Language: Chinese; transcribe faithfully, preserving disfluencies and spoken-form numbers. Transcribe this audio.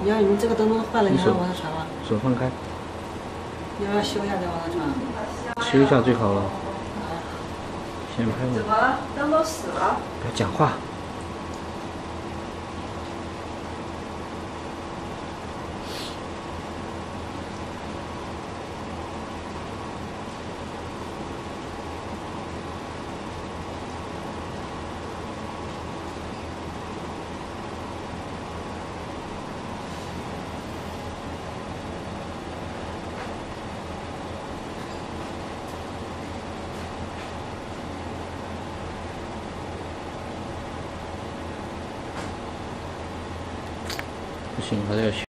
你要你这个灯笼坏了，你还要往上传吗？ 手放开。 你要修一下再往上传。 修一下最好了。先拍我。 怎么了？灯都死了？ 不要讲话。不行，还是要修。